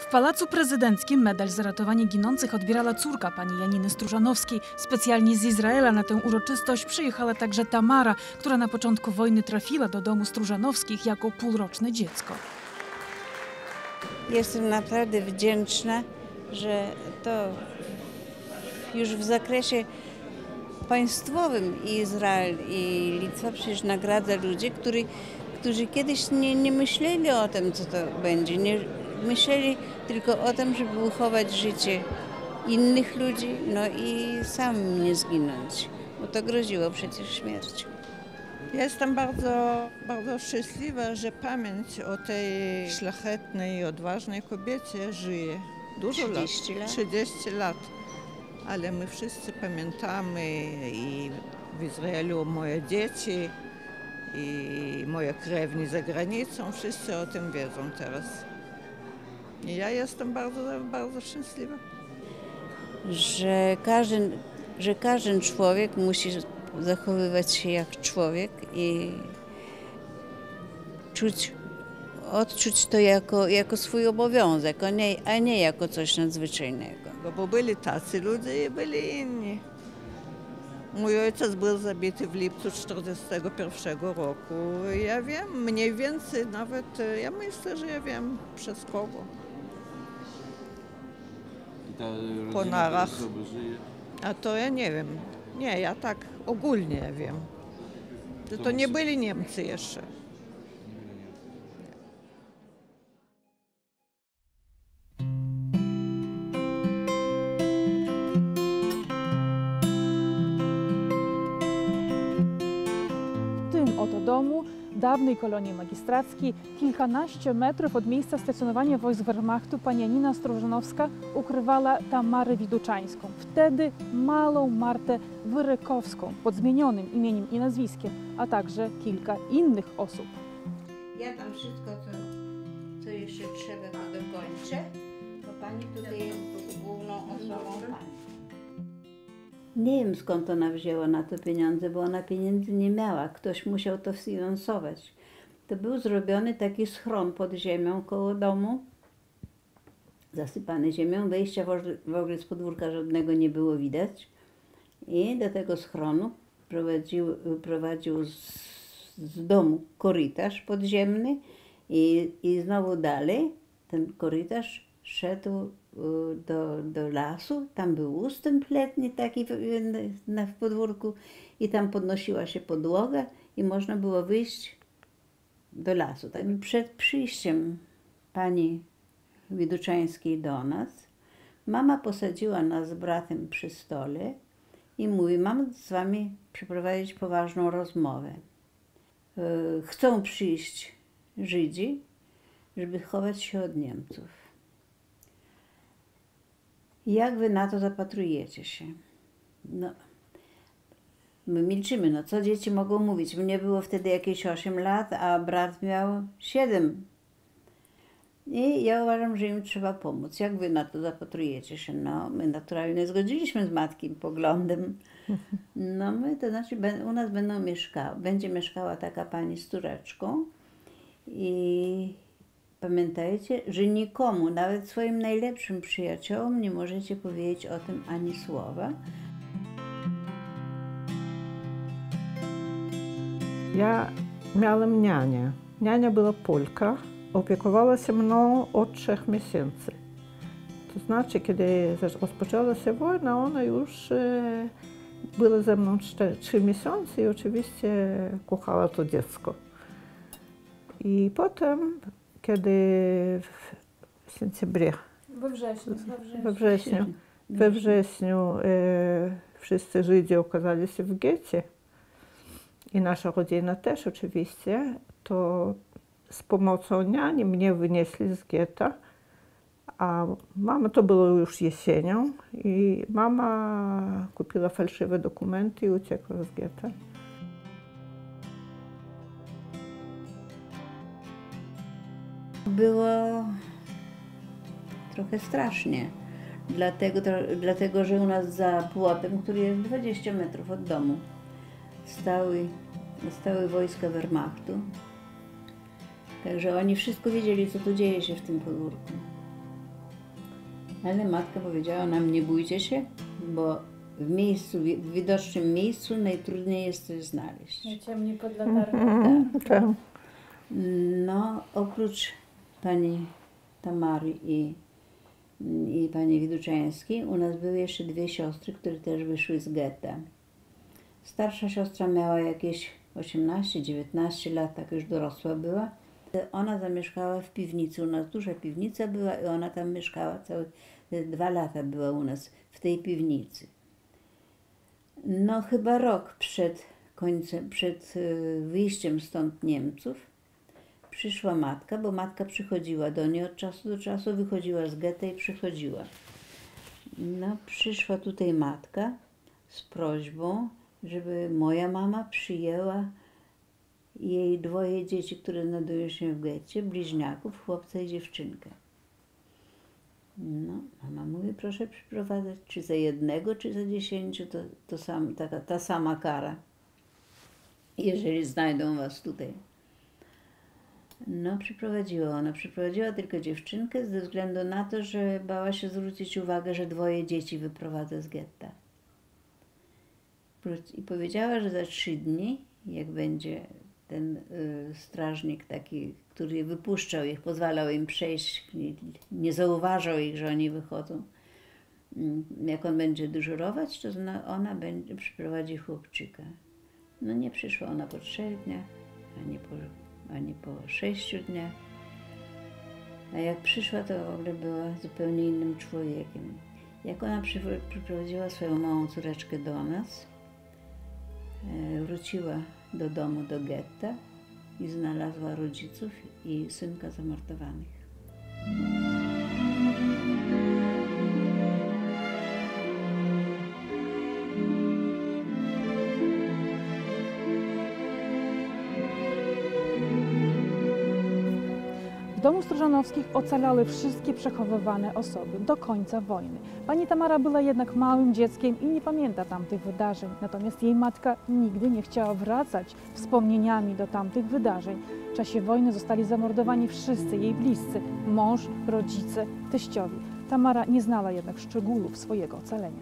Pałacu Prezydenckim medal za ratowanie ginących odbierała córka pani Janiny Stróżanowskiej. Specjalnie z Izraela na tę uroczystość przyjechała także Tamara, która na początku wojny trafiła do domu Stróżanowskich jako półroczne dziecko. Jestem naprawdę wdzięczna, że to już w zakresie państwowym Izrael i Litwa przecież nagradza ludzi, którzy kiedyś nie myśleli o tym, co to będzie. Nie myśleli tylko o tym, żeby uchować życie innych ludzi, no i sam nie zginąć, bo to groziło przecież śmiercią. Ja jestem bardzo szczęśliwa, że pamięć o tej szlachetnej i odważnej kobiecie żyje. Dużo 30 lat. 30 lat. Ale my wszyscy pamiętamy i w Izraelu moje dzieci i moje krewni za granicą, wszyscy o tym wiedzą teraz. I ja jestem bardzo szczęśliwa. Że każdy człowiek musi zachowywać się jak człowiek i odczuć to jako swój obowiązek, a nie jako coś nadzwyczajnego. Bo byli tacy ludzie i byli inni. Mój ojciec był zabity w lipcu 1941 roku. Ja wiem, mniej więcej nawet, ja myślę, że ja wiem przez kogo. Po narach. A to ja nie wiem. Nie, ja tak ogólnie wiem. To nie byli Niemcy jeszcze. W tym oto domu, dawnej kolonii magistrackiej, kilkanaście metrów od miejsca stacjonowania wojsk Wehrmachtu, pani Janina Stróżanowska ukrywała Tamarę Widuczańską, wtedy małą Martę Wyrykowską, pod zmienionym imieniem i nazwiskiem, a także kilka innych osób. Ja tam wszystko, co jeszcze trzeba, to dokończę, bo pani tutaj jest główną osobą pani. Nie wiem, skąd ona wzięła na to pieniądze, bo ona pieniędzy nie miała. Ktoś musiał to sfinansować. To był zrobiony taki schron pod ziemią koło domu, zasypany ziemią. Wejścia w ogóle z podwórka żadnego nie było widać. I do tego schronu prowadził z domu korytarz podziemny i znowu dalej ten korytarz szedł do lasu. Tam był ustęp letni taki w podwórku i tam podnosiła się podłoga i można było wyjść do lasu. Tak. Przed przyjściem pani Widuczańskiej do nas mama posadziła nas z bratem przy stole i mówi: mam z wami przeprowadzić poważną rozmowę. Chcą przyjść Żydzi, żeby chować się od Niemców. Jak wy na to zapatrujecie się? No, my milczymy, no co dzieci mogą mówić? Mnie było wtedy jakieś 8 lat, a brat miał 7. I ja uważam, że im trzeba pomóc. Jak wy na to zapatrujecie się? No, my naturalnie zgodziliśmy z matkim poglądem. No my, to znaczy u nas będzie mieszkała taka pani z córeczką i pamiętajcie, że nikomu, nawet swoim najlepszym przyjaciołom nie możecie powiedzieć o tym ani słowa. Ja miałem nianię. Niania była Polka. Opiekowała się mną od 3 miesięcy. To znaczy, kiedy rozpoczęła się wojna, ona już była ze mną 3 miesiące i oczywiście kochała to dziecko. I potem, kiedy w sierpniu, we wrześniu wszyscy Żydzi okazali się w getcie i nasza rodzina też oczywiście, to z pomocą niani mnie wynieśli z getta, a mama, to było już jesienią, i mama kupiła fałszywe dokumenty i uciekła z getta. Było trochę strasznie, dlatego że u nas za płotem, który jest 20 metrów od domu, stały wojska Wehrmachtu. Także oni wszystko wiedzieli, co tu dzieje się w tym podwórku. Ale matka powiedziała nam, nie bójcie się, bo w miejscu, w widocznym miejscu najtrudniej jest coś znaleźć. Ciemniej pod latarnią. Tak. No, oprócz pani Tamary i pani Widuczańskiej, u nas były jeszcze dwie siostry, które też wyszły z getta. Starsza siostra miała jakieś 18-19 lat, tak już dorosła była. Ona zamieszkała w piwnicy, u nas duża piwnica była i ona tam mieszkała, całe 2 lata była u nas w tej piwnicy. No chyba rok przed wyjściem stąd Niemców przyszła matka, bo matka przychodziła do niej od czasu do czasu, wychodziła z getta i przychodziła. No przyszła tutaj matka z prośbą, żeby moja mama przyjęła jej 2 dzieci, które znajdują się w getcie, bliźniaków, chłopca i dziewczynkę. No, mama mówi, proszę przyprowadzać, czy za 1, czy za 10, ta sama kara, jeżeli znajdą was tutaj. No, przyprowadziła tylko dziewczynkę ze względu na to, że bała się zwrócić uwagę, że 2 dzieci wyprowadza z getta. I powiedziała, że za 3 dni, jak będzie ten strażnik taki, który wypuszczał ich, pozwalał im przejść, nie zauważał ich, że oni wychodzą. Jak on będzie dyżurować, to ona przyprowadzi chłopczyka. No nie przyszła ona po 3 dniach, ani po 6 dniach. A jak przyszła, to w ogóle była zupełnie innym człowiekiem. Jak ona przyprowadziła swoją małą córeczkę do nas, wróciła do domu, do getta i znalazła rodziców i synka zamordowanych. W domu Stróżanowskich ocalały wszystkie przechowywane osoby do końca wojny. Pani Tamara była jednak małym dzieckiem i nie pamięta tamtych wydarzeń. Natomiast jej matka nigdy nie chciała wracać wspomnieniami do tamtych wydarzeń. W czasie wojny zostali zamordowani wszyscy jej bliscy, mąż, rodzice, teściowi. Tamara nie znała jednak szczegółów swojego ocalenia.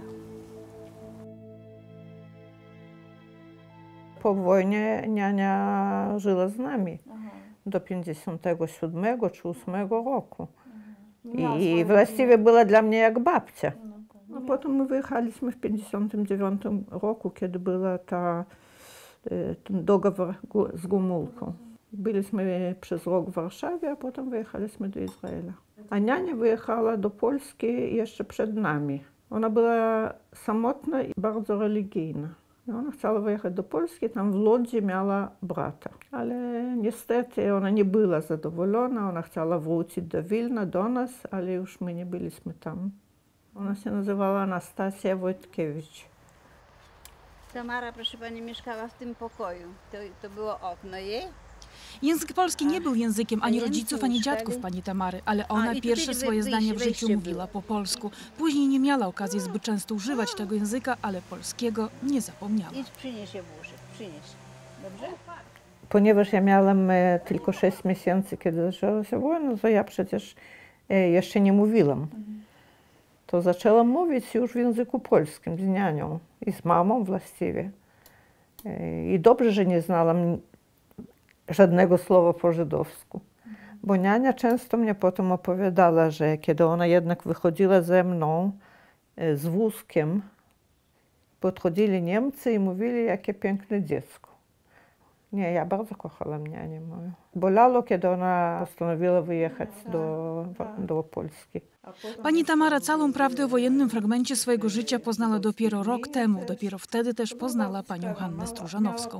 Po wojnie niania żyła z nami do 57 czy 8 roku. I właściwie była dla mnie jak babcia. A potem my wyjechaliśmy w 59 roku, kiedy był ten doговор z Gomulką. Byliśmy przez rok w Warszawie, a potem wyjechaliśmy do Izraela. A niania wyjechała do Polski jeszcze przed nami. Ona była samotna i bardzo religijna. Ona chciała wyjechać do Polski, tam w Łodzi miała brata. Ale niestety ona nie była zadowolona, ona chciała wrócić do Wilna, do nas, ale już my nie byliśmy tam. Ona się nazywała Anastasia Wojtkiewicz. Tamara, proszę pani, mieszkała w tym pokoju. To było okno jej. Język polski nie był językiem ani rodziców, ani dziadków pani Tamary, ale ona pierwsze swoje zdania w życiu mówiła po polsku. Później nie miała okazji zbyt często używać tego języka, ale polskiego nie zapomniała. Idź, przynieś je w uszy, przynieś. Dobrze? Ponieważ ja miałam tylko 6 miesięcy, kiedy zaczęła się wojna, to ja przecież jeszcze nie mówiłam. To zaczęłam mówić już w języku polskim z nianią i z mamą właściwie. I dobrze, że nie znałam żadnego słowa po żydowsku. Bo niania często mnie potem opowiadała, że kiedy ona jednak wychodziła ze mną z wózkiem, podchodzili Niemcy i mówili, jakie piękne dziecko. Nie, ja bardzo kochałam nianię moją. Bolało, kiedy ona postanowiła wyjechać do Polski. Pani Tamara całą prawdę o wojennym fragmencie swojego życia poznała dopiero rok temu. Dopiero wtedy też poznała panią Hannę Stróżanowską.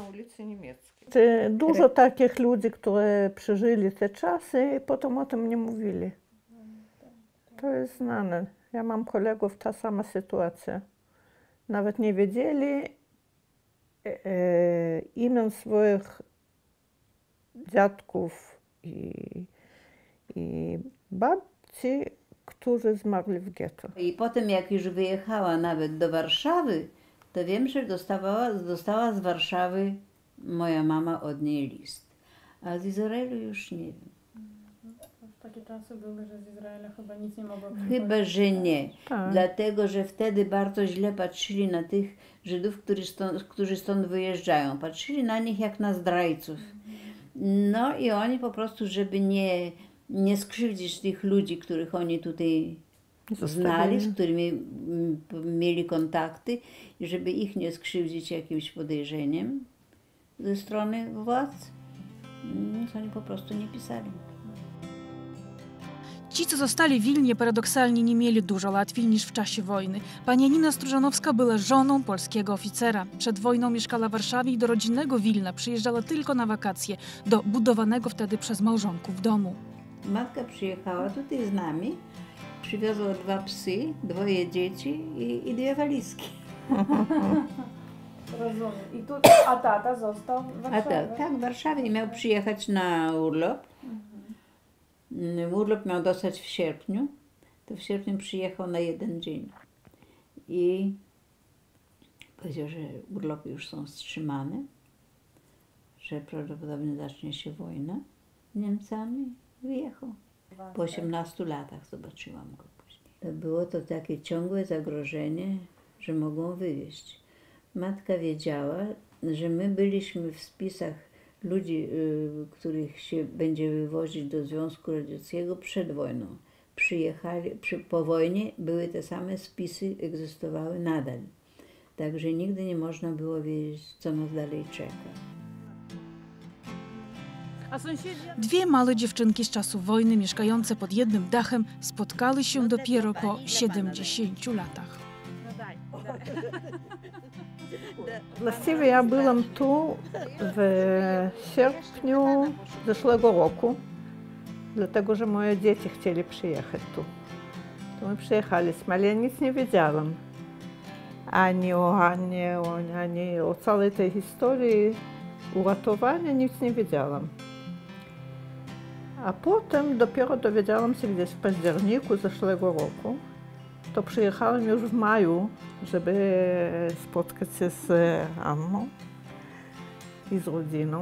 Dużo takich ludzi, którzy przeżyli te czasy i potem o tym nie mówili. To jest znane. Ja mam kolegów, ta sama sytuacja. Nawet nie wiedzieli imion swoich dziadków i babci, którzy zmarli w getto. I potem, jak już wyjechała nawet do Warszawy, to wiem, że dostała z Warszawy moja mama od niej list. A z Izraelu już nie wiem. czasy były, że z Izraela chyba nic nie mogło Chyba, że nie. Tak. Dlatego, że wtedy bardzo źle patrzyli na tych Żydów, którzy stąd wyjeżdżają. Patrzyli na nich jak na zdrajców. No i oni po prostu, żeby nie skrzywdzić tych ludzi, których oni tutaj znali, z którymi mieli kontakty, i żeby ich nie skrzywdzić jakimś podejrzeniem ze strony władz, to oni po prostu nie pisali. Ci, co zostali w Wilnie, paradoksalnie nie mieli dużo łatwiej niż w czasie wojny. Pani Janina Stróżanowska była żoną polskiego oficera. Przed wojną mieszkała w Warszawie i do rodzinnego Wilna przyjeżdżała tylko na wakacje, do budowanego wtedy przez małżonków domu. Matka przyjechała tutaj z nami, przywiozła 2 psy, 2 dzieci i 2 walizki. Rozumiem. I tu, a tata został w A Warszawie? tak, w Warszawie miał przyjechać na urlop. Urlop miał dostać w sierpniu, to w sierpniu przyjechał na 1 dzień. I powiedział, że urlopy już są wstrzymane, że prawdopodobnie zacznie się wojna z Niemcami. Wyjechał. Po 18 latach zobaczyłam go później. To było to takie ciągłe zagrożenie, że mogą wywieźć. Matka wiedziała, że my byliśmy w spisach ludzi, których się będzie wywozić do Związku Radzieckiego przed wojną. Przyjechali, po wojnie były te same spisy, egzystowały nadal. Także nigdy nie można było wiedzieć, co nas dalej czeka. A sąsiedzi? 2 małe dziewczynki z czasów wojny, mieszkające pod jednym dachem, spotkały się dopiero po 70 latach. Właściwie ja byłam tu w sierpniu zeszłego roku, dlatego że moje dzieci chcieli przyjechać tu. To my przyjechaliśmy, ale ja nic nie wiedziałam. Ani o Annie, ani o całej tej historii uratowania nic nie wiedziałam. A potem dopiero dowiedziałam się gdzieś w październiku zeszłego roku. To przyjechałam już w maju, żeby spotkać się z Anną i z rodziną.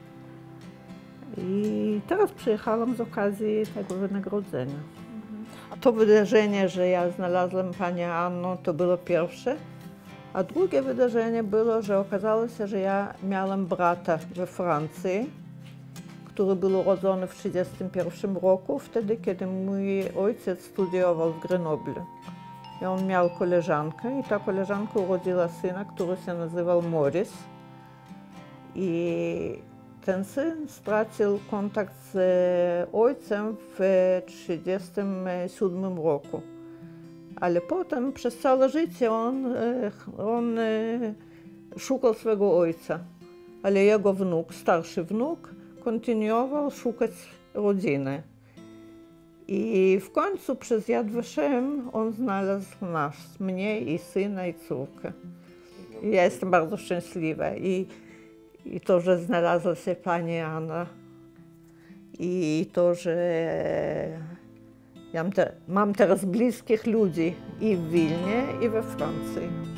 I teraz przyjechałam z okazji tego wynagrodzenia. A to wydarzenie, że ja znalazłam panią Anną, to było pierwsze. A drugie wydarzenie było, że okazało się, że ja miałam brata we Francji, który był urodzony w 1931 roku, wtedy kiedy mój ojciec studiował w Grenoble. I on miał koleżankę i ta koleżanka urodziła syna, który się nazywał Morris. I ten syn stracił kontakt z ojcem w 1937 roku. Ale potem przez całe życie on szukał swego ojca. Ale jego wnuk, starszy wnuk, kontynuował szukać rodziny. I w końcu przez Yad Vashem on znalazł nas, mnie i syna i córkę. I ja jestem bardzo szczęśliwa. I to, że znalazła się pani Anna. I to, że ja mam teraz bliskich ludzi i w Wilnie, i we Francji.